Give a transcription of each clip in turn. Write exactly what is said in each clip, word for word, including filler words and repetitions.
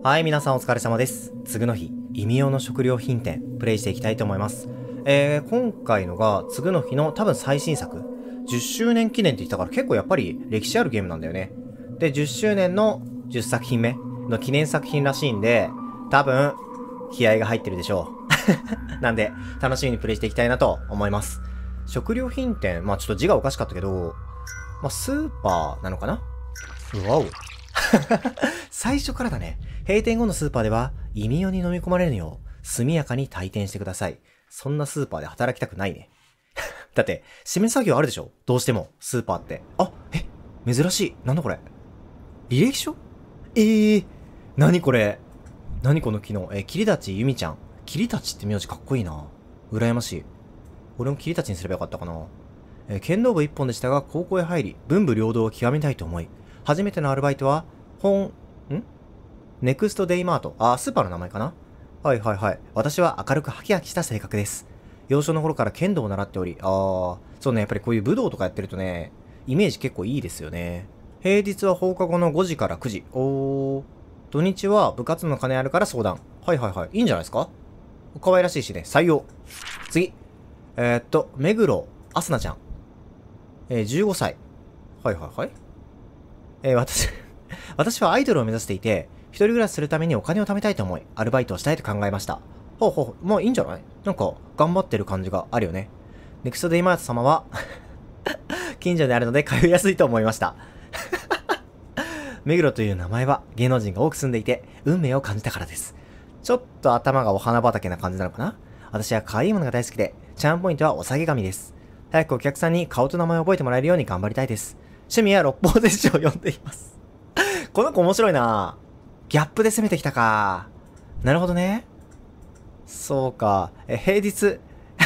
はい、皆さんお疲れ様です。次の日、異名の食料品店、プレイしていきたいと思います。えー、今回のが、次の日の多分最新作。じゅっしゅうねん記念って言ったから結構やっぱり歴史あるゲームなんだよね。で、じゅっしゅうねんのじゅっさく品目の記念作品らしいんで、多分、気合が入ってるでしょう。なんで、楽しみにプレイしていきたいなと思います。食料品店、まあちょっと字がおかしかったけど、まあスーパーなのかな？うわお。最初からだね。閉店後のスーパーでは、異名に飲み込まれるよう、速やかに退店してください。そんなスーパーで働きたくないね。だって、締め作業あるでしょ？どうしても、スーパーって。あ、え、珍しい。なんだこれ。履歴書？えー、何これ。何この機能。えー、桐立由美ちゃん。桐立って名字かっこいいな。羨ましい。俺も桐立にすればよかったかな。えー、剣道部一本でしたが、高校へ入り、文武両道を極めたいと思い、初めてのアルバイトは、本、んネクストデイマート。あ、スーパーの名前かな？はいはいはい。私は明るくハキハキした性格です。幼少の頃から剣道を習っており、あー、そうね、やっぱりこういう武道とかやってるとね、イメージ結構いいですよね。平日は放課後のごじからくじ。おー。土日は部活の金あるから相談。はいはいはい。いいんじゃないですか？可愛らしいしね。採用。次。えー、っと、目黒あすなちゃん。えー、じゅうごさい。はいはいはい。えー、私、私はアイドルを目指していて、一人暮らしするためにお金を貯めたいと思い、アルバイトをしたいと考えました。ほうほう、まあいいんじゃない？なんか、頑張ってる感じがあるよね。ネクストデイマート様は、近所であるので通いやすいと思いました。目黒という名前は芸能人が多く住んでいて、運命を感じたからです。ちょっと頭がお花畑な感じなのかな？私は可愛いものが大好きで、チャームポイントはお下げ髪です。早くお客さんに顔と名前を覚えてもらえるように頑張りたいです。趣味は六法全書を読んでいます。この子面白いな。ギャップで攻めてきたか。なるほどね。そうか。え、平日。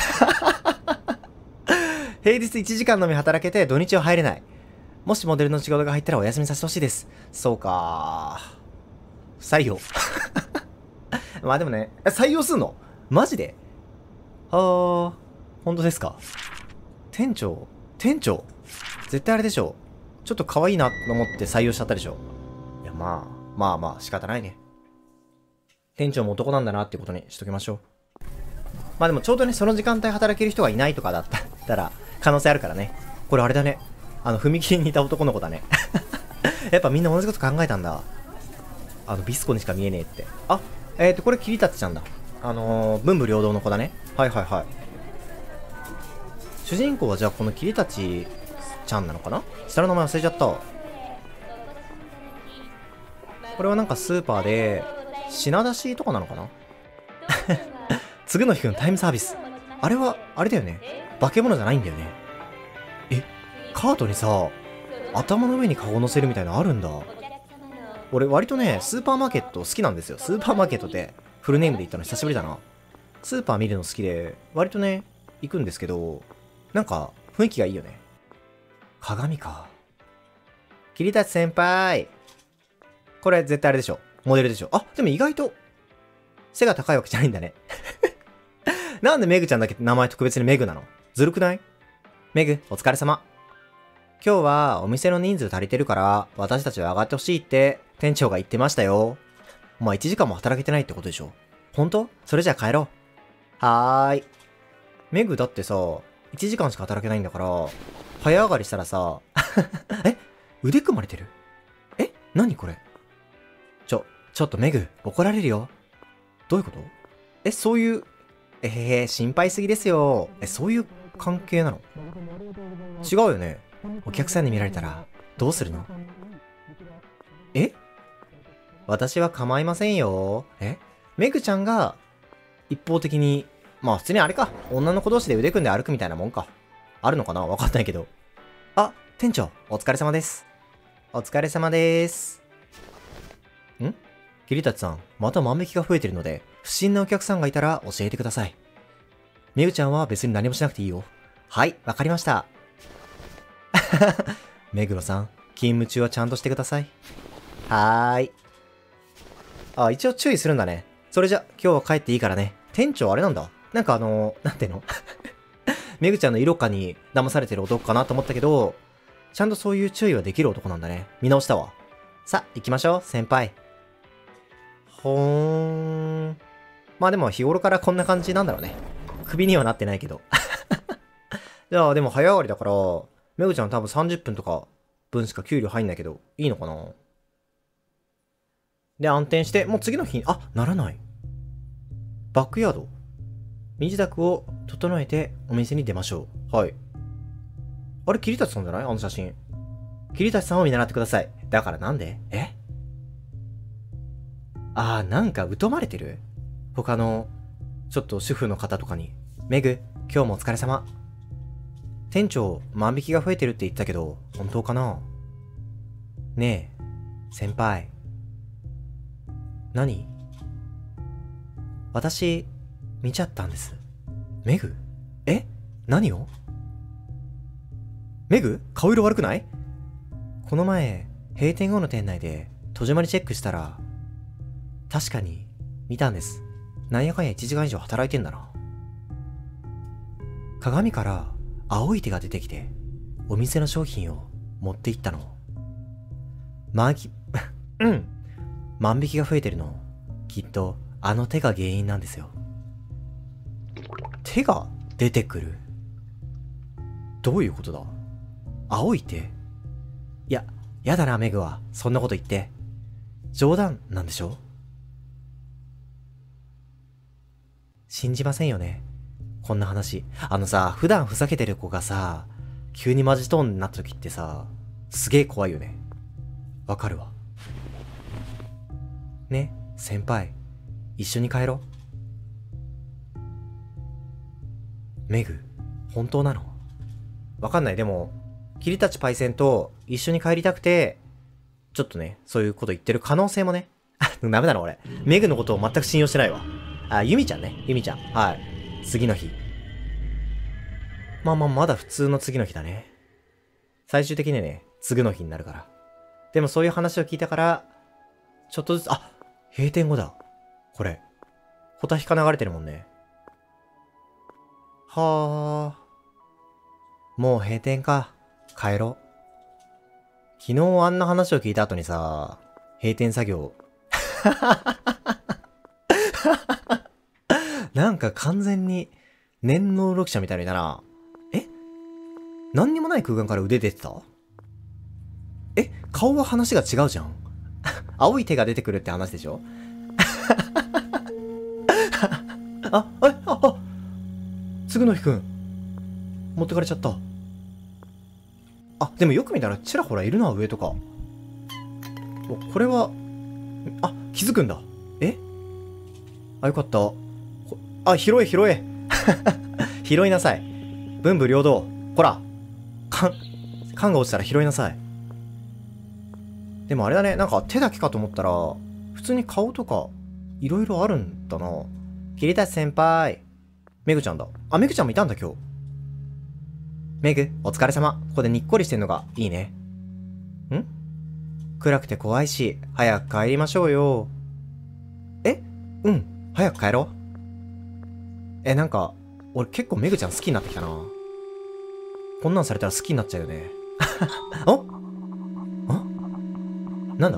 平日いちじかんのみ働けて土日は入れない。もしモデルの仕事が入ったらお休みさせてほしいです。そうか。採用。まあでもね、採用すんの？マジで？あー、本当ですか？店長店長絶対あれでしょ。ちょっと可愛いなと思って採用しちゃったでしょ。いや、まあ、まあまあ仕方ないね。店長も男なんだなってことにしときましょう。まあでもちょうどね、その時間帯働ける人がいないとかだったら、可能性あるからね。これあれだね。あの、踏切にいた男の子だね。やっぱみんな同じこと考えたんだ。あの、ビスコにしか見えねえって。あ、えーと、これ桐立ちゃんだ。あのー、文武両道の子だね。はいはいはい。主人公はじゃあこの桐立ちゃんなのかな？下の名前忘れちゃった。これはなんかスーパーで、品出しとかなのかな？次の日のタイムサービス。あれは、あれだよね。化け物じゃないんだよね。え、カートにさ、頭の上にカゴ乗せるみたいなのあるんだ。俺割とね、スーパーマーケット好きなんですよ。スーパーマーケットってフルネームで言ったの久しぶりだな。スーパー見るの好きで、割とね、行くんですけど、なんか雰囲気がいいよね。鏡か。桐立先輩。これ絶対あれでしょ。モデルでしょ。あ、でも意外と背が高いわけじゃないんだね。なんでメグちゃんだけ名前特別にメグなの？ずるくない？メグ、お疲れ様。今日はお店の人数足りてるから私たちは上がってほしいって店長が言ってましたよ。お前いちじかんも働けてないってことでしょ？本当？それじゃあ帰ろう。はーい。メグだってさ、いちじかんしか働けないんだから、早上がりしたらさ、え？腕組まれてる？え？何これ？ちょ、ちょっとメグ、怒られるよ。どういうこと？え、そういう、えへへ、心配すぎですよ。え、そういう関係なの？違うよね。お客さんに見られたら、どうするの？え？私は構いませんよ。え？メグちゃんが、一方的に、まあ普通にあれか。女の子同士で腕組んで歩くみたいなもんか。あるのかな？わかんないけど。あ、店長、お疲れ様です。お疲れ様です。ん？桐立さん、また万引きが増えてるので、不審なお客さんがいたら教えてください。メグちゃんは別に何もしなくていいよ。はい、わかりました。目黒さん、勤務中はちゃんとしてください。はーい。あ、一応注意するんだね。それじゃ、今日は帰っていいからね。店長あれなんだ。なんかあのー、なんていうの？メグちゃんの色かに騙されてる男かなと思ったけど、ちゃんとそういう注意はできる男なんだね。見直したわ。さ、行きましょう、先輩。 ほーん。まあでも日頃からこんな感じなんだろうね。首にはなってないけど。じゃあでも早上がりだから、めぐちゃん多分さんじゅっぷんとか分しか給料入んないけど、いいのかな。で、暗転して、もう次の日に、あ、ならない。バックヤード。身支度を整えてお店に出ましょう。はい。あれ、桐立さんじゃないあの写真。桐立さんを見習ってください。だからなんでえあー、なんか疎まれてる他の、ちょっと主婦の方とかに。メグ、今日もお疲れ様。店長、万引きが増えてるって言ったけど、本当かなねえ、先輩。何私、見ちゃったんです。メグえ何をメグ顔色悪くない？この前、閉店後の店内で戸締まりチェックしたら、確かに見たんです。なんやかんやいちじかん以上働いてんだな。鏡から青い手が出てきて、お店の商品を持っていったの。まき、うん。万引きが増えてるの、きっとあの手が原因なんですよ。手が出てくる？どういうことだ？青い手？いや、やだなメグは、そんなこと言って。冗談なんでしょ？信じませんよね。こんな話。あのさ、普段ふざけてる子がさ、急にマジトーンになった時ってさ、すげえ怖いよね。わかるわ。ね、先輩、一緒に帰ろう。メグ、本当なの？わかんない。でも、桐立パイセンと一緒に帰りたくて、ちょっとね、そういうこと言ってる可能性もね。ダメだな、俺。メグのことを全く信用してないわ。あ、ユミちゃんね。ユミちゃん。はい。次の日。まあまあ、まだ普通の次の日だね。最終的にね、次の日になるから。でもそういう話を聞いたから、ちょっとずつ、あ、閉店後だ。これ。ホタヒカ流れてるもんね。はあ。もう閉店か。帰ろう。昨日あんな話を聞いた後にさ、閉店作業。なんか完全に、念能力者みたいなな。え？何にもない空間から腕出てた？え？顔は話が違うじゃん。青い手が出てくるって話でしょ？あ、あ、あ、あ、つぐのひくん。持ってかれちゃった。あ、でもよく見たらちらほらいるな、上とか。お、これは、あ、気づくんだ。え？あ、よかった。あ、拾え拾え。拾いなさい。文武両道。こら。缶、缶が落ちたら拾いなさい。でもあれだね、なんか手だけかと思ったら、普通に顔とか、いろいろあるんだな。桐立先輩。めぐちゃんだ。あ、めぐちゃんもいたんだ今日。めぐ、お疲れ様。ここでにっこりしてんのがいいね。ん？暗くて怖いし、早く帰りましょうよ。え？うん、早く帰ろう。え、なんか、俺結構めぐちゃん好きになってきたな。こんなんされたら好きになっちゃうよね。あ？あ？なんだ？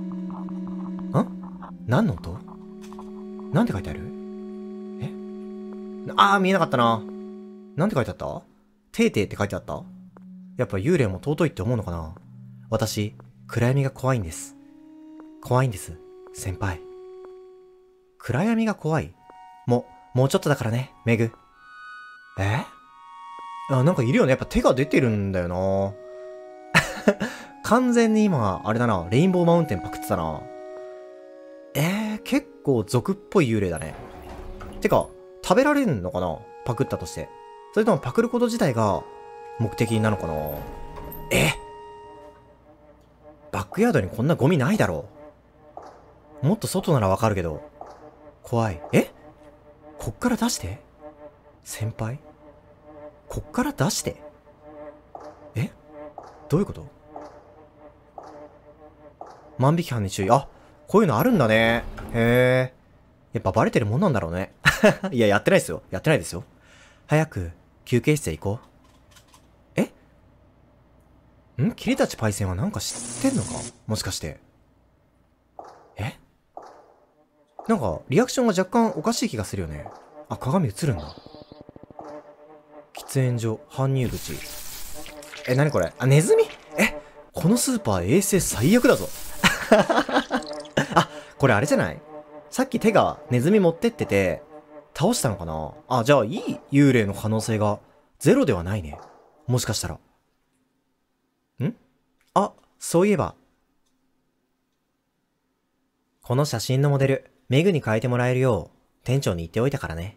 ん？何の音？なんて書いてある？え？あー、見えなかったな。なんて書いてあった？てーてーって書いてあった？やっぱ幽霊も尊いって思うのかな。私、暗闇が怖いんです。怖いんです、先輩。暗闇が怖い？も、もうちょっとだからね、メグ。え？あ、なんかいるよね。やっぱ手が出てるんだよな。完全に今、あれだな、レインボーマウンテンパクってたな。えー、結構俗っぽい幽霊だね。てか、食べられんのかな？パクったとして。それともパクること自体が目的なのかな？え？バックヤードにこんなゴミないだろう。もっと外ならわかるけど。怖い。え？こっから出して？先輩？こっから出して？え？どういうこと？万引き犯に注意。あ、こういうのあるんだね。へえ。やっぱバレてるもんなんだろうね。いや、やってないですよ。やってないですよ。早く、休憩室へ行こう。え？ん？桐立パイセンはなんか知ってんのか？もしかして。え？ なんか、リアクションが若干おかしい気がするよね。あ、鏡映るんだ。喫煙所、搬入口。え、なにこれ？あ、ネズミ？え、このスーパー衛生最悪だぞ。あ、これあれじゃない？さっき手がネズミ持ってってて、倒したのかな？あ、じゃあいい幽霊の可能性がゼロではないね。もしかしたら。ん？あ、そういえば。この写真のモデル、メグに変えてもらえるよう、店長に言っておいたからね。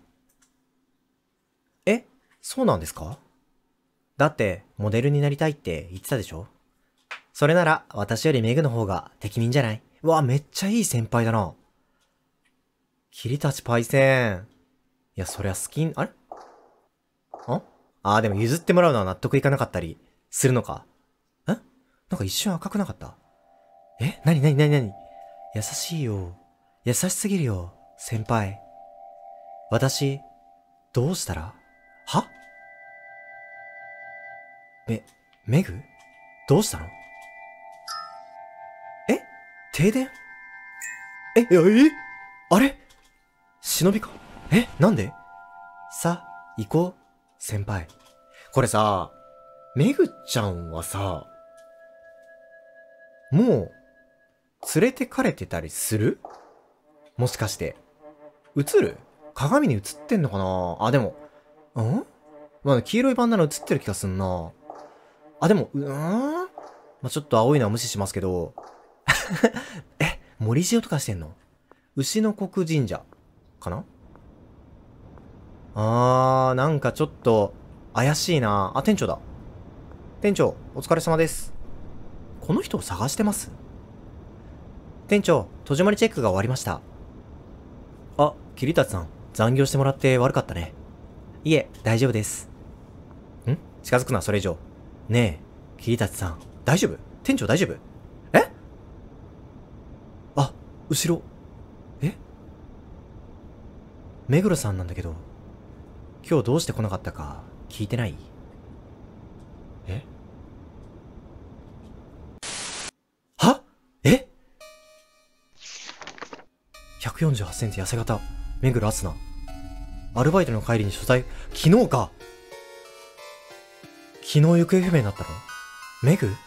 え？そうなんですか？だって、モデルになりたいって言ってたでしょ？それなら、私よりメグの方が適任じゃない？うわ、めっちゃいい先輩だな。桐立パイセン。いや、そりゃ好きん、あれ？ああー、でも譲ってもらうのは納得いかなかったり、するのか？ん？なんか一瞬赤くなかった？え？なになになになに？優しいよ。優しすぎるよ、先輩。私、どうしたら？は？め、メグ？どうしたの？え？停電？え、え、え？あれ？忍びか？え？なんで？さ、行こう、先輩。これさ、メグちゃんはさ、もう、連れてかれてたりする？もしかして。映る？鏡に映ってんのかなあ、でも、ん？まあ、黄色いバンダナ映ってる気がすんな。あ、でも、うーんまあ、ちょっと青いのは無視しますけど。え、森塩とかしてんの？牛の国神社かな？あー、なんかちょっと、怪しいな。あ、店長だ。店長、お疲れ様です。この人を探してます？店長、戸締まりチェックが終わりました。あ、桐立さん、残業してもらって悪かったね。いえ、大丈夫です。ん？近づくな、それ以上。ねえ、桐立さん、大丈夫？店長大丈夫？え？あ、後ろ。え？目黒さんなんだけど、今日どうして来なかったか聞いてない？え？は？え？ ひゃくよんじゅうはちセンチ痩せ型、目黒敦奈。アルバイトの帰りに所在、昨日か。昨日行方不明になったの？メグ？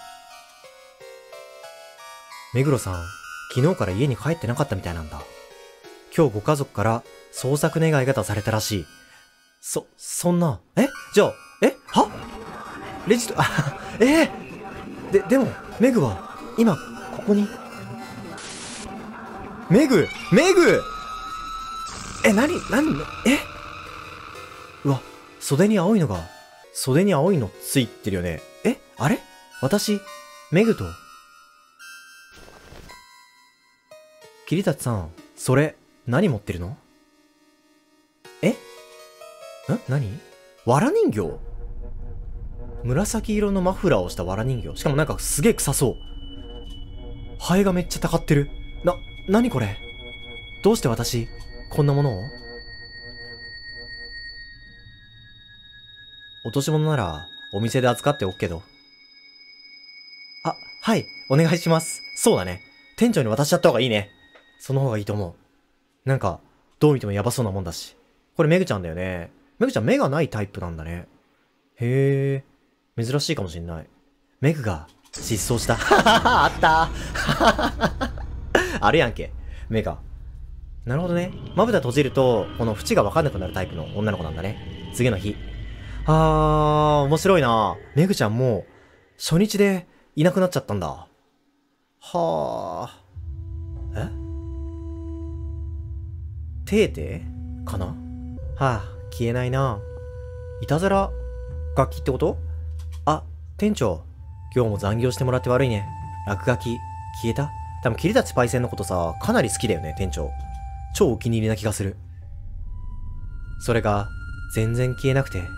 目黒さん、昨日から家に帰ってなかったみたいなんだ。今日ご家族から捜索願いが出されたらしい。そ、そんな、え？じゃあ、え？は？レジと、あ、ええー、で、でも、メグは、今、ここに。メグ！メグ！え、なに、なに、え？うわ、袖に青いのが、袖に青いのついてるよね。え？あれ？私、メグと。桐立さん、それ、何持ってるの？え？ん？何？わら人形？紫色のマフラーをしたわら人形。しかもなんかすげえ臭そう。ハエがめっちゃたかってる。な、なにこれ？どうして私、こんなものを？落とし物なら、お店で扱っておくけど。あ、はい、お願いします。そうだね。店長に渡しちゃった方がいいね。その方がいいと思う。なんか、どう見てもヤバそうなもんだし。これメグちゃんだよね。メグちゃん目がないタイプなんだね。へえ、珍しいかもしんない。メグが失踪した。あったあるやんけ。目が。なるほどね。まぶた閉じると、この縁がわかんなくなるタイプの女の子なんだね。次の日。あー、面白いな。メグちゃんもう、初日でいなくなっちゃったんだ。はー。え？テーテーかな？はあ、消えないな。いたずら楽器ってこと？あ、店長。今日も残業してもらって悪いね。落書き、消えた？多分、桐立パイセンのことさ、かなり好きだよね、店長。超お気に入りな気がする。それが、全然消えなくて。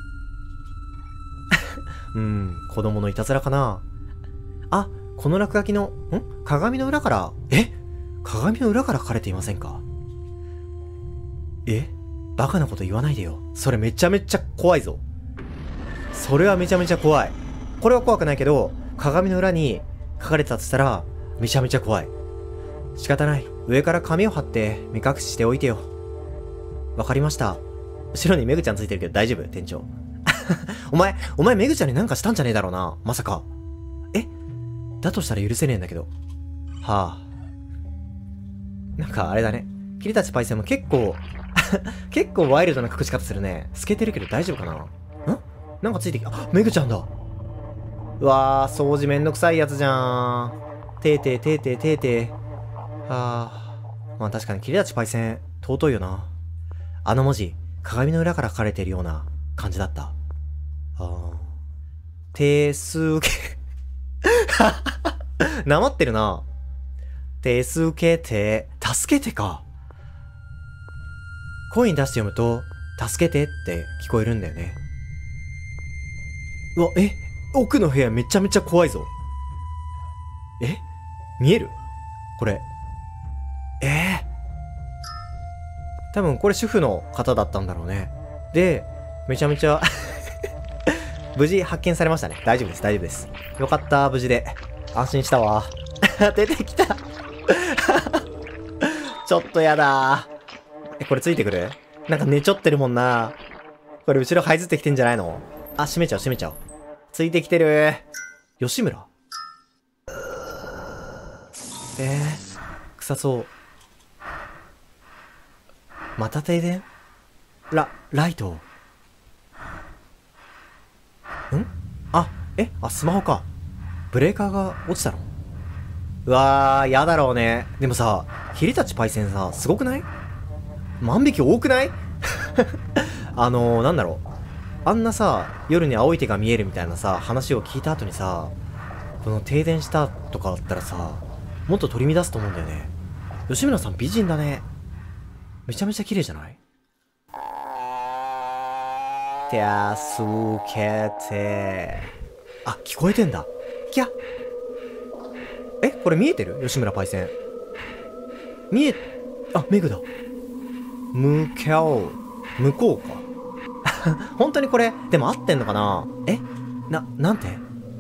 うん、子供のいたずらかな。あ、この落書きの、ん？鏡の裏から、え？鏡の裏から書かれていませんか？え？バカなこと言わないでよ。それめちゃめちゃ怖いぞ。それはめちゃめちゃ怖い。これは怖くないけど、鏡の裏に書かれてたとしたら、めちゃめちゃ怖い。仕方ない。 上から紙を貼って目隠ししておいてよ。わかりました。後ろにメグちゃんついてるけど大丈夫店長。お前、お前メグちゃんになんかしたんじゃねえだろうな。まさか。えだとしたら許せねえんだけど。はあ。なんかあれだね。桐たちパイセンも結構、結構ワイルドな隠し方するね。透けてるけど大丈夫かな。んなんかついてき、あ、メグちゃんだ。うわー、掃除めんどくさいやつじゃん。てーてーてーてーてーてー。はあ。まあ確かに桐たちパイセン、尊いよな。あの文字、鏡の裏から書かれているような感じだった。あー。手すけ。なまってるな。手すけて、助けてか。声に出して読むと、助けてって聞こえるんだよね。うわ、え奥の部屋めちゃめちゃ怖いぞ。え見えるこれ。ええー、多分これ主婦の方だったんだろうね。で、めちゃめちゃ、無事発見されましたね。大丈夫です、大丈夫です。よかった、無事で。安心したわ。出てきた。ちょっとやだー。え、これついてくる？なんか寝ちょってるもんな。これ後ろ這いずってきてんじゃないの？あ、閉めちゃう、閉めちゃう。ついてきてる。吉村？えー、臭そう。また停電？ラ、ライト。ん？あ、え、あ、スマホか。ブレーカーが落ちたの？うわー、やだろうね。でもさ、桐たちパイセンさ、すごくない？万引き多くない？あのー、なんだろう。あんなさ、夜に青い手が見えるみたいなさ、話を聞いた後にさ、この停電したとかだったらさ、もっと取り乱すと思うんだよね。吉村さん美人だね。めちゃめちゃ綺麗じゃない？手すけて。あ、聞こえてんだ。キャえ、これ見えてる？吉村パイセン。見え、あ、メグだ。向こう。向こうか。本当にこれ、でも合ってんのかな？えな、なんて？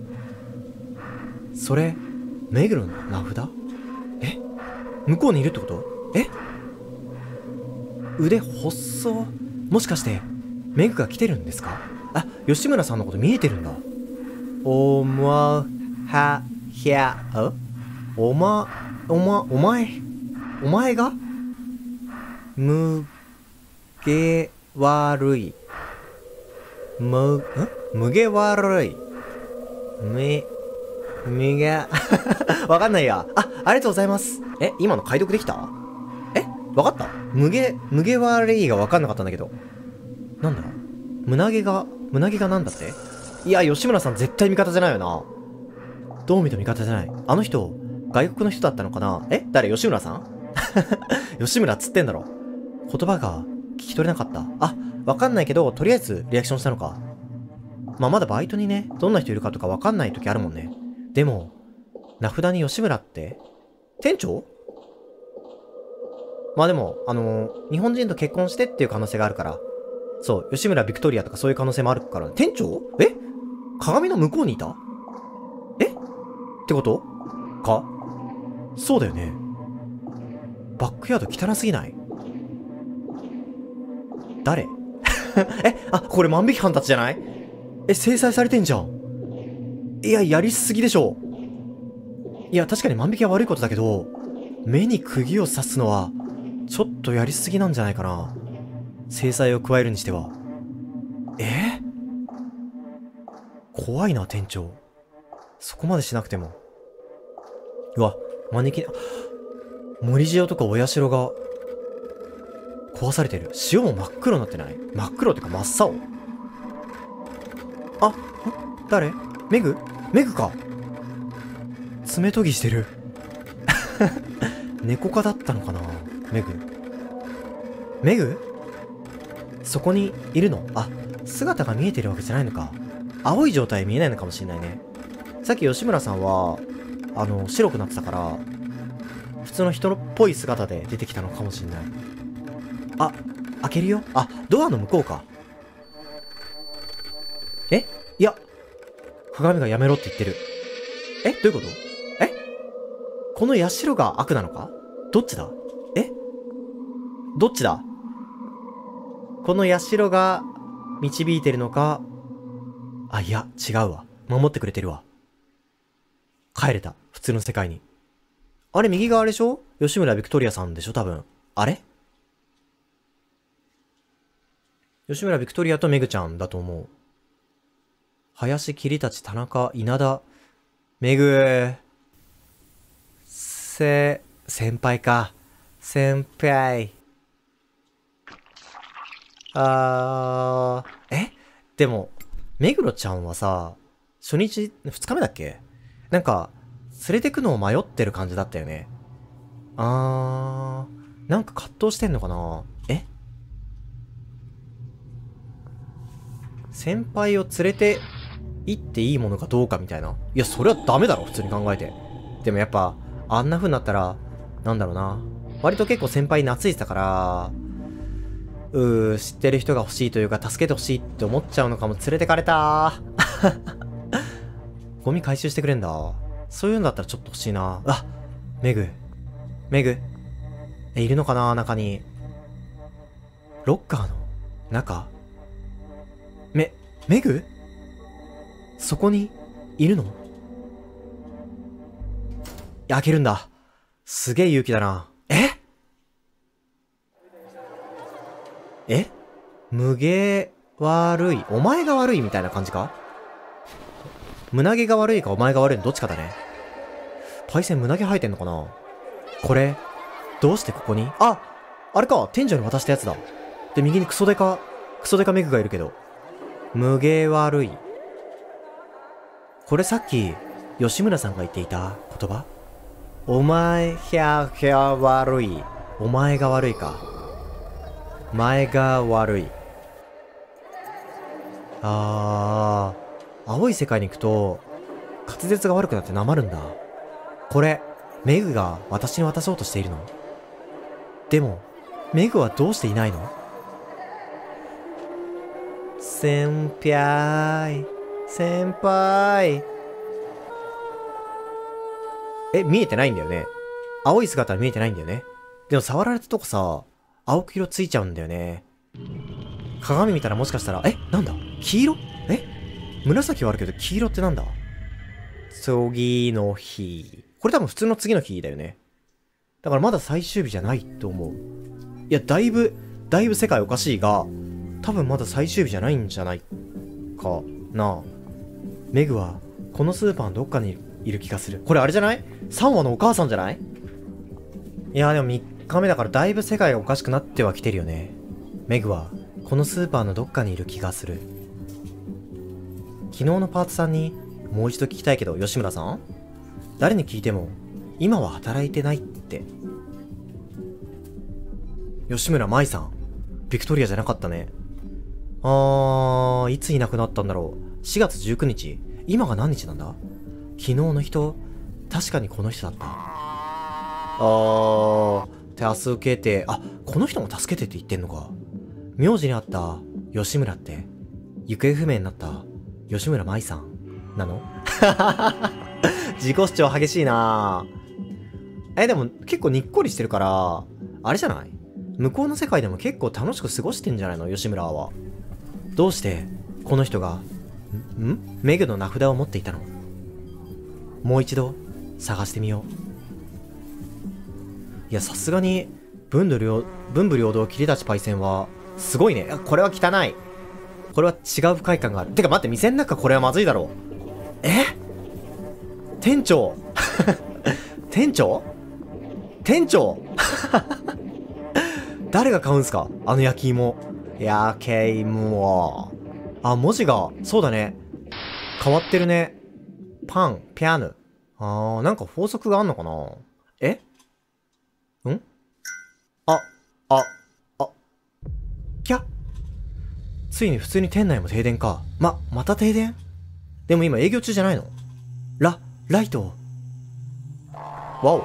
それ、メグの名札？え向こうにいるってこと？え腕細。もしかして、メグが来てるんですか？あ、吉村さんのこと見えてるんだ。おま、は、ひゃ、あおま、おま、お前、お前がむげ悪い。む、んむげ悪い。め、むげ、わかんないや。あ、ありがとうございます。え、今の解読できた？え、わかった？むげ、むげ悪いがわかんなかったんだけど。なんだ？胸毛が、胸毛がなんだって？いや、吉村さん絶対味方じゃないよな。どう見ても味方じゃない。あの人、外国の人だったのかな？え？誰？吉村さん？吉村っつってんだろ。言葉が聞き取れなかった。あ、わかんないけど、とりあえずリアクションしたのか。まあ、まだバイトにね、どんな人いるかとかわかんない時あるもんね。でも、名札に吉村って、店長？まあでも、あのー、日本人と結婚してっていう可能性があるから。そう、吉村ビクトリアとかそういう可能性もあるから。店長？え？鏡の向こうにいた？え？ってことか？そうだよね。バックヤード汚すぎない？誰？え、あ、これ万引き犯たちじゃない？え、制裁されてんじゃん。いや、やりすぎでしょ。いや、確かに万引きは悪いことだけど、目に釘を刺すのは、ちょっとやりすぎなんじゃないかな。制裁を加えるにしては。え？怖いな、店長。そこまでしなくても。うわ、マネキン、森塩とかお社が、壊されてる。塩も真っ黒になってない？真っ黒ってか真っ青。あ、誰？メグ？メグか。爪研ぎしてる。猫科だったのかなメグ。メグ？そこにいるの？あ、姿が見えてるわけじゃないのか。青い状態見えないのかもしれないね。さっき吉村さんは、あの、白くなってたから、普通の人っぽい姿で出てきたのかもしれない。あ、開けるよ。あ、ドアの向こうか。え？いや、鏡がやめろって言ってる。え？どういうこと？え？この社が悪なのか？どっちだ？ どっちだ？この社が導いてるのか、あ、いや、違うわ。守ってくれてるわ。帰れた。普通の世界に。あれ、右側でしょ？吉村ビクトリアさんでしょ多分。あれ？吉村ビクトリアとメグちゃんだと思う。林、桐立、田中、稲田、メグ、せ、先輩か。先輩。あー、え？でも、目黒ちゃんはさ、初日、二日目だっけ？なんか、連れてくのを迷ってる感じだったよね。あー、なんか葛藤してんのかな？え？先輩を連れて行っていいものかどうかみたいな。いや、それはダメだろ、普通に考えて。でもやっぱ、あんな風になったら、なんだろうな。割と結構先輩に懐いてたから、うー、知ってる人が欲しいというか、助けて欲しいって思っちゃうのかも。連れてかれたー。ゴミ回収してくれんだ。そういうんだったらちょっと欲しいな。あ、メグ。メグ。え、いるのかな中に。ロッカーの中？め、メグ？そこに、いるの？開けるんだ。すげえ勇気だな。え？え？無芸悪い。お前が悪いみたいな感じか？胸毛が悪いかお前が悪いのどっちかだね。パイセン胸毛生えてんのかな？これ、どうしてここに？あ！あれか、天井に渡したやつだ。で、右にクソデカ、クソデカメグがいるけど。無芸悪い。これさっき、吉村さんが言っていた言葉？お前、ひゃひゃ悪い。お前が悪いか。前が悪い。あー、青い世界に行くと、滑舌が悪くなってなまるんだ。これ、メグが私に渡そうとしているの？でも、メグはどうしていないの？先輩、先輩。え、見えてないんだよね。青い姿は見えてないんだよね。でも触られたとこさ、青く色ついちゃうんだよね。鏡見たらもしかしたら、え、なんだ？黄色？え？紫はあるけど黄色ってなんだ？次の日。これ多分普通の次の日だよね。だからまだ最終日じゃないと思う。いや、だいぶ、だいぶ世界おかしいが、多分まだ最終日じゃないんじゃないかな。メグは、このスーパーのどっかにいる気がする。これあれじゃない？ さん 話のお母さんじゃない？いや、でもみっかめだからだいぶ世界がおかしくなってはきてるよね。メグは、このスーパーのどっかにいる気がする。昨日のパートさんに、もう一度聞きたいけど、吉村さん？誰に聞いても、今は働いてないって。吉村舞さん。ビクトリアじゃなかったね。あー、いついなくなったんだろう。しがつじゅうくにち。今が何日なんだ？昨日の人、確かにこの人だった。あー、助けて、あ、この人も助けてって言ってんのか。名字にあった吉村って、行方不明になった吉村舞さんなの？自己主張激しいな。え、でも結構にっこりしてるから、あれじゃない？向こうの世界でも結構楽しく過ごしてんじゃないの？吉村は。どうして、この人が、ん？ん？メグの名札を持っていたの？もう一度、探してみよう。いや、さすがに、文武両、文武両道切り立ちパイセンは、すごいね。これは汚い。これは違う不快感がある。てか待って、店の中これはまずいだろう。え？店長店長店長誰が買うんすか？あの焼き芋。焼き芋。あ、文字が、そうだね。変わってるね。パン、ピアヌ。あー、なんか法則があんのかな？え？ん？あ、あ、あ、キャ？ついに普通に店内も停電か。ま、また停電？でも今営業中じゃないの？ラ、ライト。わお。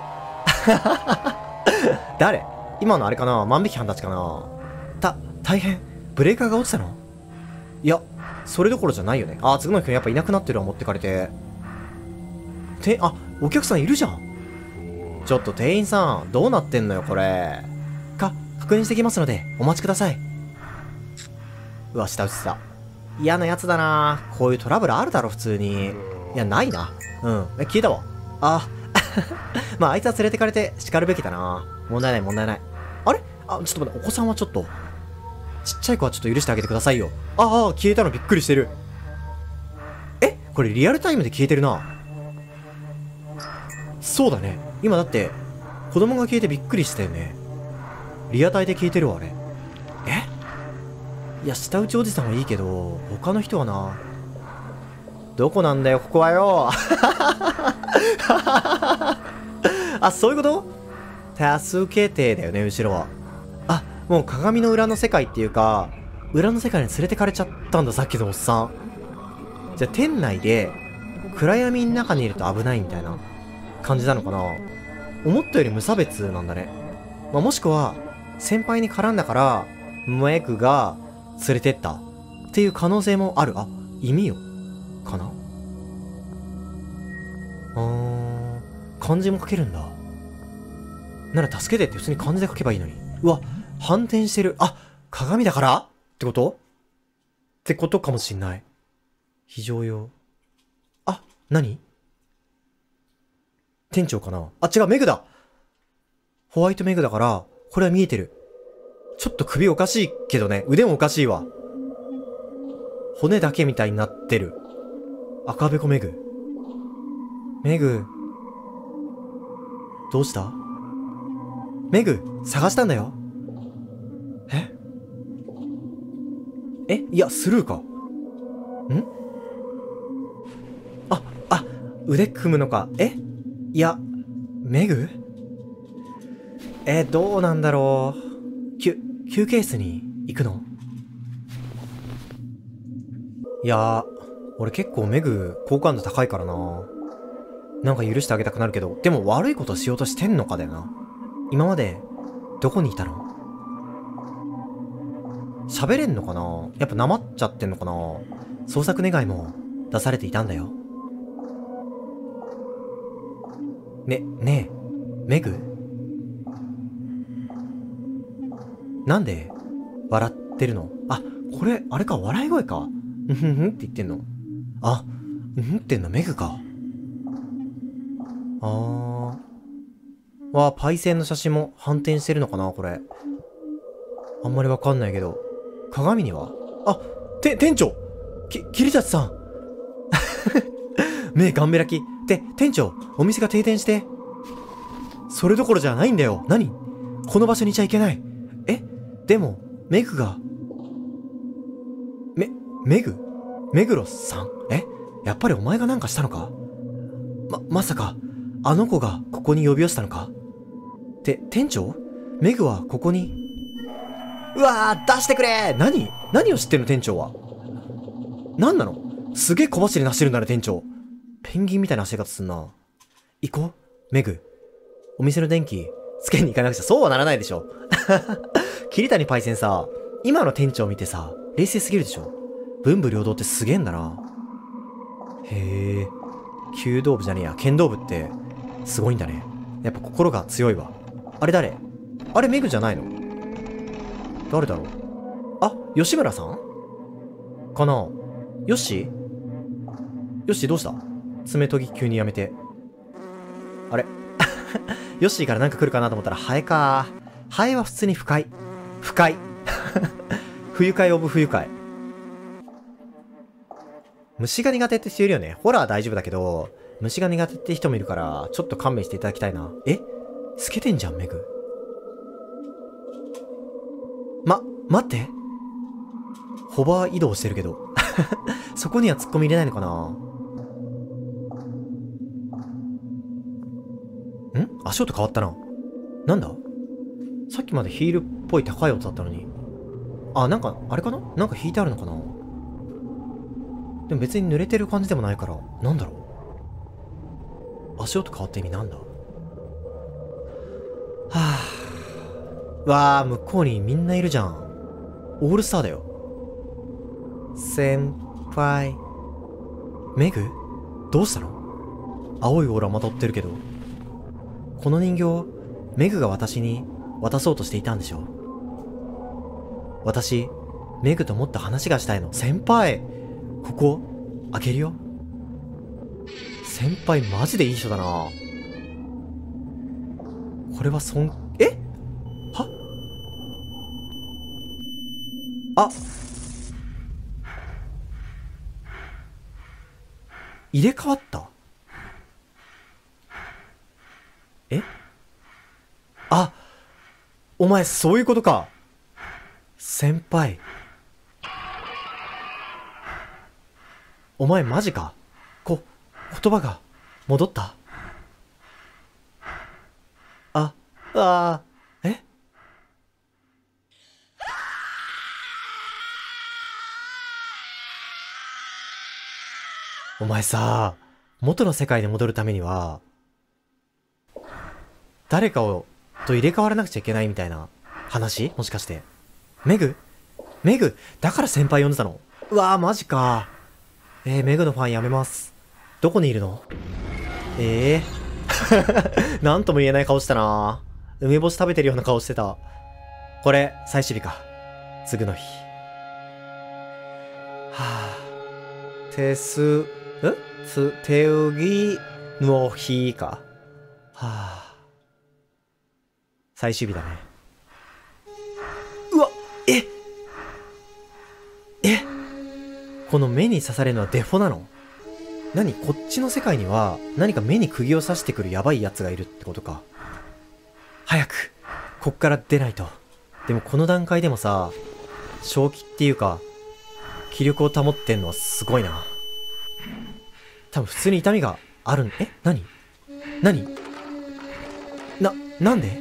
誰？今のあれかな？万引き犯たちかな？た、大変。ブレーカーが落ちたの？いや、それどころじゃないよね。あー、次の日やっぱいなくなってるわ、持ってかれて。て、あ、お客さんいるじゃん。ちょっと店員さん、どうなってんのよ、これ。か、 確認してきますので、お待ちください。うわ、下打ちした。嫌なやつだな。こういうトラブルあるだろ、普通に。いや、ないな。うん。え、消えたわ。あ、まあ、あいつは連れてかれて叱るべきだな。問題ない、問題ない。あれあ、ちょっと待って、お子さんはちょっと。ちっちゃい子はちょっと許してあげてくださいよ。ああ、消えたのびっくりしてる。え、これリアルタイムで消えてるな。そうだね。今だって、子供が消えてびっくりしたよね。リアタイで消えてるわ、あれ。えいや、下打ちおじさんはいいけど、他の人はな。どこなんだよ、ここはよ。あ、そういうこと？助けてだよね、後ろは。あ、もう鏡の裏の世界っていうか、裏の世界に連れてかれちゃったんだ、さっきのおっさん。じゃあ、店内で、暗闇の中にいると危ないみたいな感じなのかな。思ったより無差別なんだね。まあ、もしくは、先輩に絡んだから、メグが連れてったっていう可能性もある。あ、意味よ。かなあー、漢字も書けるんだ。なら助けてって普通に漢字で書けばいいのに。うわ、反転してる。あ、鏡だからってことってことかもしんない。非常用。あ、何店長かなあ、違う、メグだ。ホワイトメグだから、これは見えてる。ちょっと首おかしいけどね。腕もおかしいわ。骨だけみたいになってる。赤べこメグ。メグ。どうしたメグ、探したんだよ。ええいや、スルーか。んあ、あ、腕組むのか。えいや、メグえ、どうなんだろう。きゅ、休憩室に行くの？いやー、俺結構メグ好感度高いからな。なんか許してあげたくなるけど、でも悪いことしようとしてんのかだよな。今まで、どこにいたの？喋れんのかな？やっぱなまっちゃってんのかな？捜索願いも出されていたんだよ。ね、ねえ、メグ？なんで、笑ってるの？あ、これ、あれか、笑い声か。うんふんふんって言ってんの。あ、うんふんってんのメグか。あー。わあ、パイセンの写真も反転してるのかなこれ。あんまりわかんないけど。鏡にはあ、て、店長き、桐立さん目ガンベラき。で、店長、お店が停電して。それどころじゃないんだよ。何？この場所にいちゃいけない。え？でも、メグが。め、メグ？メグロさん？え？やっぱりお前がなんかしたのか？ま、まさか、あの子がここに呼び寄せたのか？て、店長？メグはここに。うわー、出してくれー！何？何を知ってるの店長は。何なの？すげえ小走りなしてるんだね店長。ペンギンみたいな走り方すんな。行こうメグ。お店の電気、つけに行かなくちゃそうはならないでしょ。桐谷パイセンさ、今の店長見てさ、冷静すぎるでしょ。文武両道ってすげえんだな。へえ。弓道部じゃねえや、剣道部って、すごいんだね。やっぱ心が強いわ。あれ誰？あれメグじゃないの？誰だろう？あ、吉村さんかな？よしよし、どうした？爪研ぎ急にやめて。あれヨッシーからなんか来るかなと思ったらハエか。ハエは普通に不快。不快。不愉快オブ不愉快。虫が苦手って人いるよね。ホラー大丈夫だけど、虫が苦手って人もいるから、ちょっと勘弁していただきたいな。え？透けてんじゃん、メグ。ま、待って。ホバー移動してるけど。そこには突っ込み入れないのかなん足音変わったな。なんださっきまでヒールっぽい高い音だったのに。あ、なんか、あれかななんか引いてあるのかなでも別に濡れてる感じでもないから、なんだろう足音変わった意味なんだはぁ。わあ、向こうにみんないるじゃん。オールスターだよ。先輩。メグどうしたの？青いオーラまとってるけど。この人形、メグが私に渡そうとしていたんでしょ？ 私、メグともっと話がしたいの。先輩、ここ、開けるよ。先輩、マジでいい人だな。これはそん、えはあ、入れ替わった。えあ、お前そういうことか。先輩。お前マジか。こ、言葉が戻った。あ、あー、えお前さ、元の世界に戻るためには、誰かを、と入れ替わらなくちゃいけないみたいな話もしかして。メグメグだから先輩呼んでたの？うわー、マジか。えー、メグのファンやめます。どこにいるの？ええー。なんとも言えない顔したな。梅干し食べてるような顔してた。これ、最終日か。次の日。はぁ。てす、んつ、てうぎの日か。はぁ。最終日だね。うわ、ええこの目に刺されるのはデフォなの？何？こっちの世界には何か目に釘を刺してくるヤバいやつがいるってことか。早くこっから出ないと。でもこの段階でもさ、正気っていうか気力を保ってんのはすごいな。多分普通に痛みがあるん、え何何な、なんで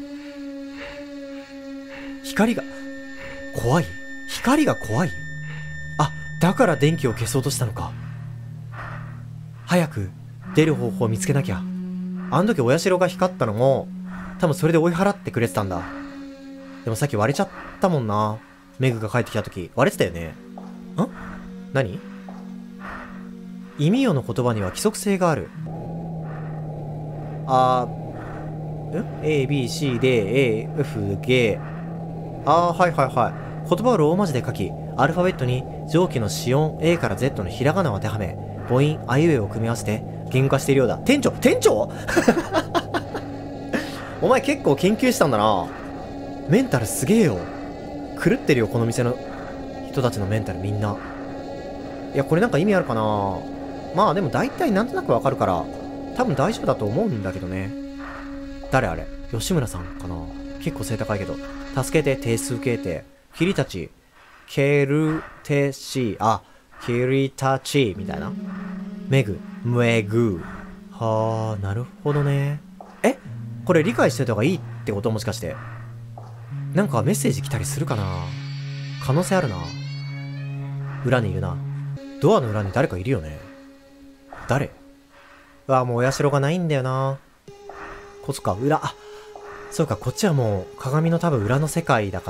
光が怖い？光が怖い？あ、だから電気を消そうとしたのか。早く出る方法を見つけなきゃ。あの時お社が光ったのも多分それで追い払ってくれてたんだ。でもさっき割れちゃったもんな。メグが帰ってきた時割れてたよね。ん？何？意味よの言葉には規則性がある。あー、ん ?A, B, C, D, A, F, G。あー、はいはいはい。言葉をローマ字で書き、アルファベットに上記の子音 A から Z のひらがなを当てはめ、母音あいうえを組み合わせて言語化しているようだ。店長店長お前結構研究したんだな。メンタルすげえよ。狂ってるよ、この店の人たちのメンタルみんな。いや、これなんか意味あるかな。まあでも大体なんとなくわかるから、多分大丈夫だと思うんだけどね。誰あれ？吉村さんかな。結構背高いけど。助けて、定数形定。キリたち。ケルテシ。あ、キリたち。みたいな。メグ。ムエグ。はあ、なるほどね。え？これ理解してた方がいいってこと？もしかして。なんかメッセージ来たりするかな？可能性あるな。裏にいるな。ドアの裏に誰かいるよね。誰？うわ、もうお社がないんだよな。こっちか、裏。あ、そうか、こっちはもう鏡の多分裏の世界だから、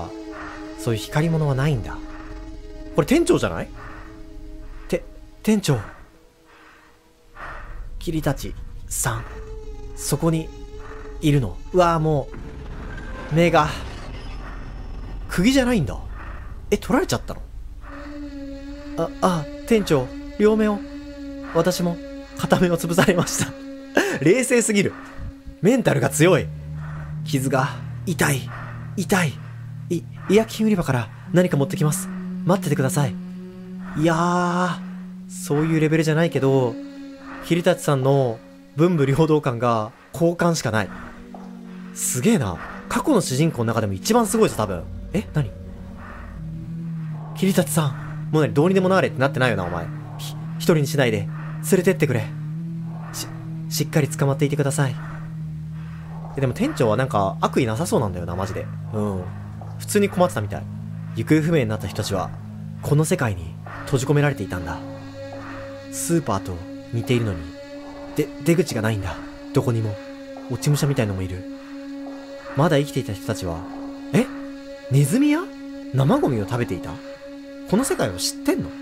そういう光り物はないんだ。これ店長じゃない？て、店長。キリたちさん。そこにいるの。うわ、もう、目が、釘じゃないんだ。え、取られちゃったの？あ、あ、店長、両目を。私も、片目を潰されました。冷静すぎる。メンタルが強い。傷が、痛い、痛い。い、医薬品売り場から何か持ってきます。待っててください。いやー、そういうレベルじゃないけど、桐立さんの文武両道感が好感しかない。すげえな。過去の主人公の中でも一番すごいぞ、多分。え、何？桐立さん、もう何、どうにでもなれってなってないよな、お前。ひ、一人にしないで、連れてってくれ。し、しっかり捕まっていてください。でも店長はなんか悪意なさそうなんだよな、マジで。うん。普通に困ってたみたい。行方不明になった人たちは、この世界に閉じ込められていたんだ。スーパーと似ているのに、で、出口がないんだ。どこにも。落ち武者みたいのもいる。まだ生きていた人たちは、え？ネズミや生ゴミを食べていた？この世界を知ってんの？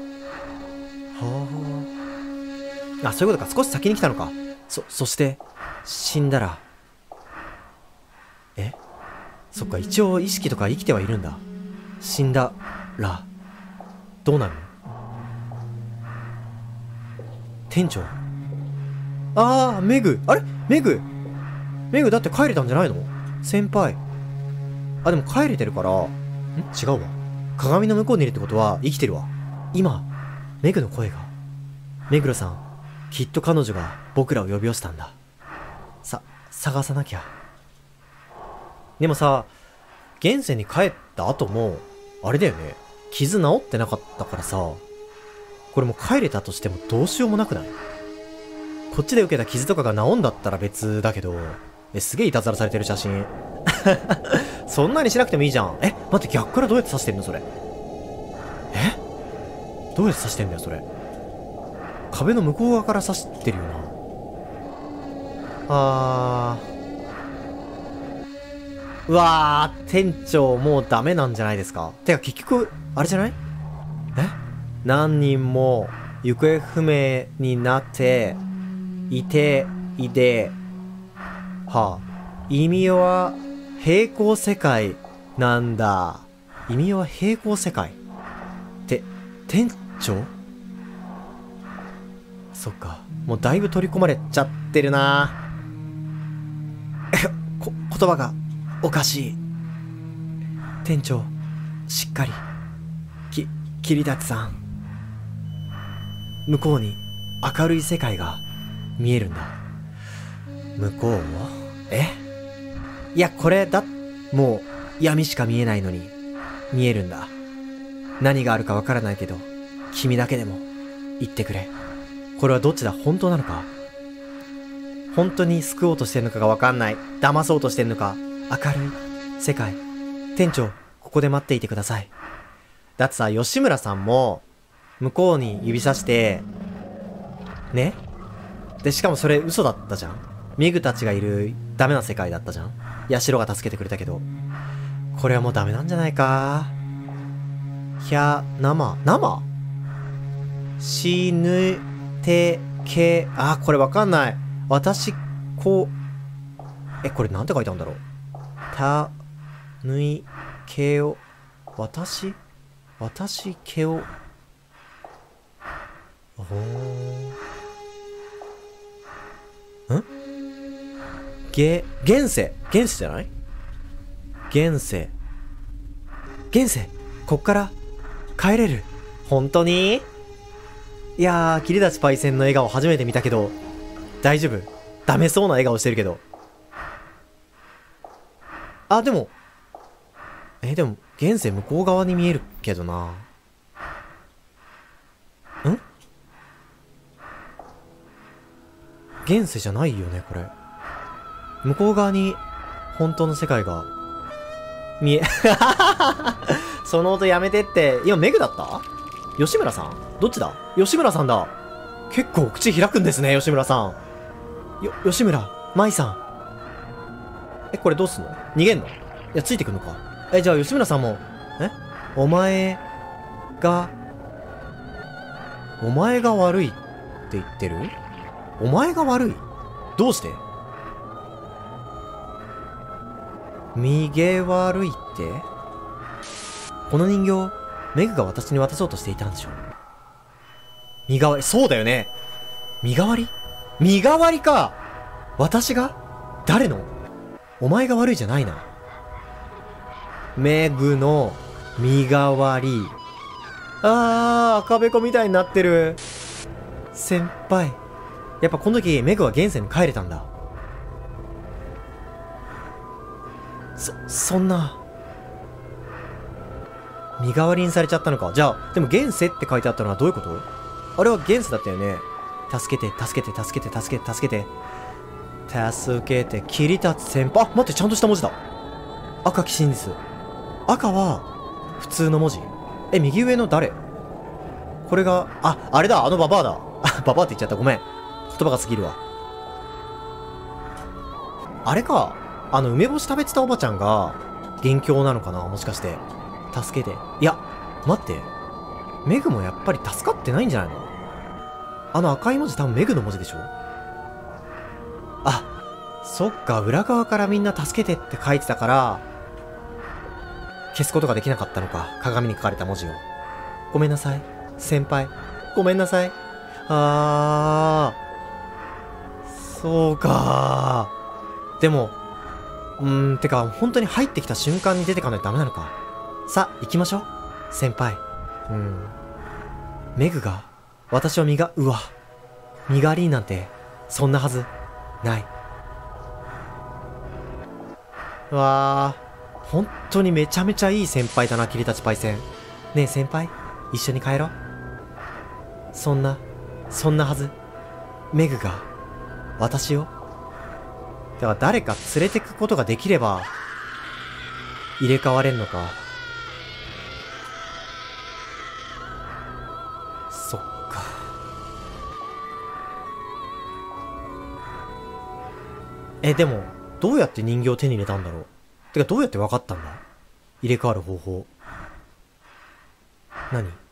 はあ。あ、そういうことか。少し先に来たのか。そ、そして、死んだら、え？そっか、一応意識とか生きてはいるんだ。 死んだらどうなるの？店長。ああ、メグ。あれメグメグだって帰れたんじゃないの？先輩。あ、でも帰れてるから、ん違うわ。鏡の向こうにいるってことは生きてるわ。今、メグの声が。目黒さん、きっと彼女が僕らを呼び寄せたんだ。さ、探さなきゃ。でもさ、現世に帰った後も、あれだよね。傷治ってなかったからさ、これもう帰れたとしてもどうしようもなくない？こっちで受けた傷とかが治んだったら別だけど、え、すげえいたずらされてる写真。そんなにしなくてもいいじゃん。え、待って、逆からどうやって刺してんのそれ。え？どうやって刺してんだよ、それ。壁の向こう側から刺してるよな。あー。うわー、店長もうダメなんじゃないですか。てか結局、あれじゃない？え？何人も行方不明になって、いて、いて、はあ、意味は平行世界なんだ。意味は平行世界。って、店長？そっか。もうだいぶ取り込まれちゃってるな。こ、言葉がおかしい。店長、しっかり。き、桐立さん。向こうに明るい世界が見えるんだ。向こうを？え？いや、これだ、もう闇しか見えないのに見えるんだ。何があるかわからないけど、君だけでも言ってくれ。これはどっちだ？本当なのか？本当に救おうとしてるのかがわかんない。騙そうとしてるのか？明るい世界。店長、ここで待っていてください。だってさ、吉村さんも向こうに指さしてね。でしかもそれ嘘だったじゃん。ミグたちがいるダメな世界だったじゃん。ヤシロが助けてくれたけど、これはもうダメなんじゃないか。ひゃ、生生死ぬてけ、あ、これわかんない。私、こう、え、これなんて書いてあるんだろう。た、ぬい、けを、私私、けを、おー。ん？げ、現世。現世じゃない？現世。現世。こっから帰れる。本当に？いやー、桐立パイセンの笑顔初めて見たけど、大丈夫？ダメそうな笑顔してるけど。あ、でも、え、でも、現世向こう側に見えるけどな。ん？現世じゃないよね、これ。向こう側に、本当の世界が、見え、その音やめてって。今、メグだった？吉村さん？どっちだ？吉村さんだ。結構口開くんですね、吉村さん。よ、吉村、舞さん。え、これどうすんの？逃げんの？いや、ついてくんのか。え、じゃあ吉村さんも、え？お前が、お前が悪いって言ってる？お前が悪い？どうして？右悪いって？この人形、メグが私に渡そうとしていたんでしょ？身代わり、そうだよね。身代わり？身代わりか。私が？誰の？お前が悪いじゃないな。メグの身代わり。あー、赤べこみたいになってる。先輩。やっぱこの時メグは現世に帰れたんだ。そ、そんな。身代わりにされちゃったのか。じゃあ、でも現世って書いてあったのはどういうこと？あれは現世だったよね。助けて、助けて、助けて、助けて、助けて。助けて、桐立先輩。あ、待って、ちゃんとした文字だ。赤き真実。赤は、普通の文字。え、右上の誰？これが、あ、あれだ、あのババアだ。あ、ババアって言っちゃった。ごめん。言葉が過ぎるわ。あれか。あの、梅干し食べてたおばちゃんが、元凶なのかな？もしかして。助けて。いや、待って。メグもやっぱり助かってないんじゃないの？あの赤い文字多分メグの文字でしょ？あ、そっか、裏側からみんな助けてって書いてたから、 消すことができなかったのか、鏡に書かれた文字を。ごめんなさい、先輩。ごめんなさい。あー。そうかー。でも、うーん、てか、本当に入ってきた瞬間に出てかないとダメなのか。さあ、行きましょう。先輩。うん。メグが、私を身が、うわ。身が悪いなんて、そんなはず、ない。うわー。本当にめちゃめちゃいい先輩だな、霧立ちパイセン。ねえ先輩、一緒に帰ろう。そんな、そんなはず。メグが、私を。だから誰か連れてくことができれば、入れ替われんのか。そっか。え、でも、どうやって人形を手に入れたんだろう。てか、どうやって分かったんだ、入れ替わる方法。何？ん？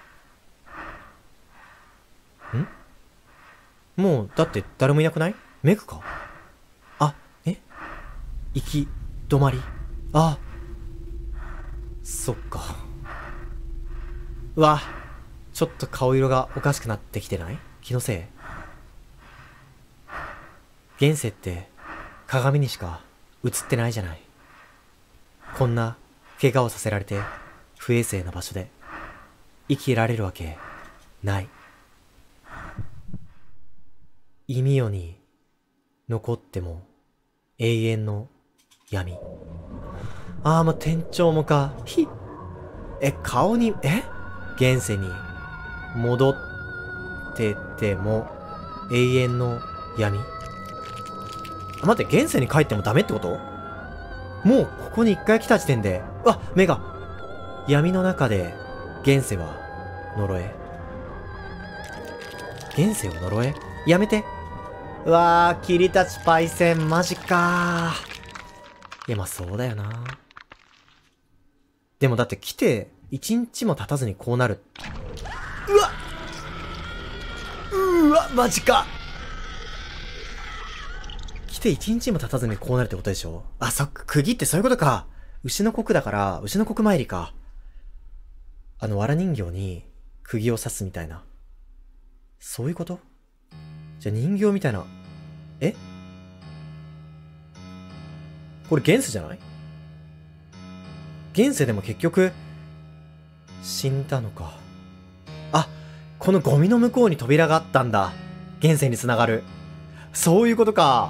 もう、だって誰もいなくない？メグか？あ、え？行き止まり？あ、そっか。うわ、ちょっと顔色がおかしくなってきてない？気のせい？現世って鏡にしか映ってないじゃない。こんな怪我をさせられて不衛生な場所で生きられるわけない。意味よに残っても永遠の闇。ああ、もう店長もか。ひえ、顔に、え現世に戻ってても永遠の闇。あ、待って、現世に帰ってもダメってこと？もうここに一回来た時点で、うわ、目が闇の中で現世は呪え。現世を呪え？やめて。うわー、霧立ちパイセン、マジかー。いや、まあそうだよな。でもだって来て一日も経たずにこうなる。うわうわ、マジか。来て一日も経たずにこうなるってことでしょ。あ、そっか、釘ってそういうことか。牛の国だから、牛の国参りか。あの、藁人形に釘を刺すみたいな。そういうこと？じゃあ人形みたいな。え？これ現世じゃない？現世でも結局、死んだのか。あ、このゴミの向こうに扉があったんだ。現世に繋がる。そういうことか。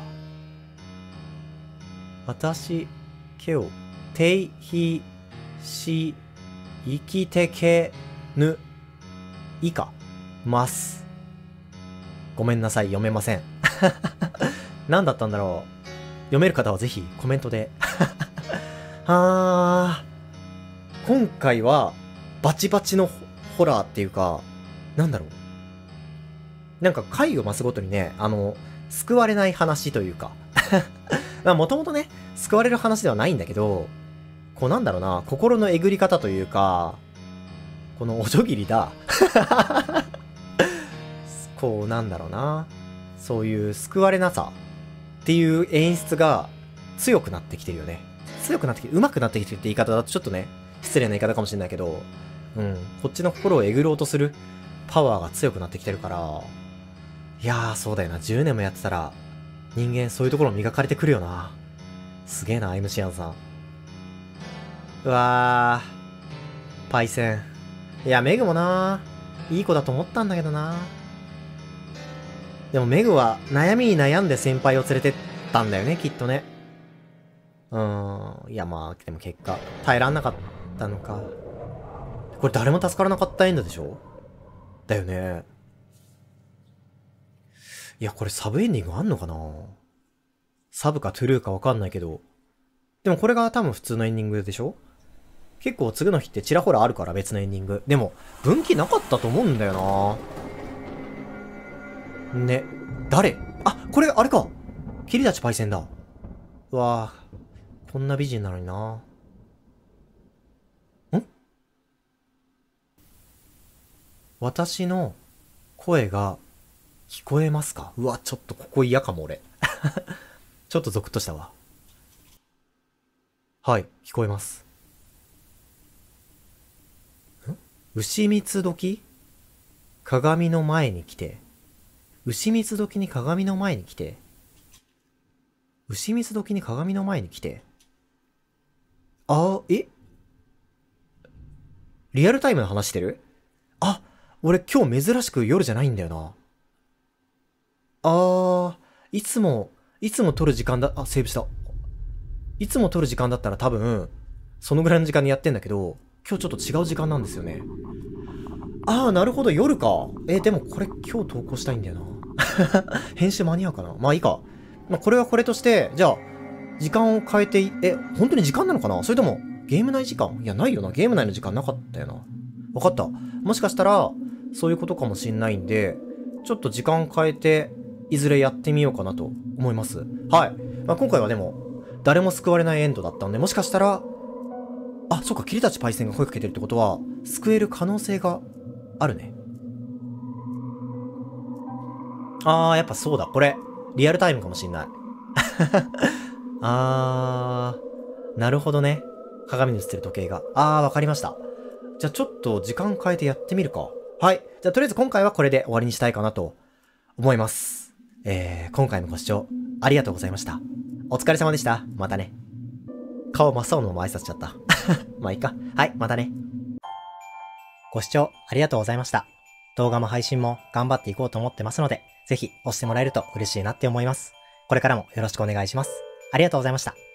私、けを、ていひ、し、生きてけ、ぬ、いか、ます。ごめんなさい、読めません。何だったんだろう。読める方はぜひコメントで。はー。今回は、バチバチのホラーっていうか、なんだろう。なんか回を増すごとにね、あの、救われない話というか。まあもともとね、救われる話ではないんだけど、こうなんだろうな、心のえぐり方というか、このおじょぎりだ。こうなんだろうな、そういう救われなさっていう演出が強くなってきてるよね。強くなってきて、上手くなってきてるって言い方だとちょっとね、失礼な言い方かもしれないけど、うん、こっちの心をえぐろうとするパワーが強くなってきてるから、いやーそうだよな、じゅうねんもやってたら、人間そういうところ磨かれてくるよな。すげえな、アイムシアンさん。うわー、パイセン。いや、メグもな、いい子だと思ったんだけどな。でもメグは悩みに悩んで先輩を連れてったんだよね、きっとね。うーん、いやまあ、でも結果、耐えらんなかったのか。これ誰も助からなかったエンドでしょ？だよね。いや、これサブエンディングあんのかな？サブかトゥルーかわかんないけど。でもこれが多分普通のエンディングでしょ？結構次の日ってちらほらあるから別のエンディング。でも、分岐なかったと思うんだよな。ね。誰？あ、これあれか。霧立ちパイセンだ。うわぁ。こんな美人なのにな。ん？私の声が聞こえますか？うわ、ちょっとここ嫌かも俺。ちょっとゾクッとしたわ。はい、聞こえます。 牛蜜時鏡の前に来て。牛蜜時に鏡の前に来て。牛蜜時に鏡の前に来て。あー、えリアルタイムの話してる？あ、俺今日珍しく夜じゃないんだよな。あー、いつも、いつも撮る時間だ、あ、セーブした。いつも撮る時間だったら多分、そのぐらいの時間にやってんだけど、今日ちょっと違う時間なんですよね。あー、なるほど、夜か。え、でもこれ今日投稿したいんだよな。編集間に合うかな？まあいいか。まあこれはこれとして、じゃあ、時間を変えてい、え、本当に時間なのかな？それとも、ゲーム内時間？いや、ないよな。ゲーム内の時間なかったよな。わかった。もしかしたら、そういうことかもしんないんで、ちょっと時間変えて、いずれやってみようかなと思います。はい。まあ、今回はでも、誰も救われないエンドだったんで、もしかしたら、あ、そうか、桐立パイセンが声かけてるってことは、救える可能性があるね。あー、やっぱそうだ。これ、リアルタイムかもしんない。あー、なるほどね。鏡に映ってる時計が。あー、わかりました。じゃあちょっと時間変えてやってみるか。はい。じゃあとりあえず今回はこれで終わりにしたいかなと思います。えー、今回もご視聴ありがとうございました。お疲れ様でした。またね。顔真っ青のまま挨拶しちゃった。まあいいか。はい、またね。ご視聴ありがとうございました。動画も配信も頑張っていこうと思ってますので、ぜひ押してもらえると嬉しいなって思います。これからもよろしくお願いします。ありがとうございました。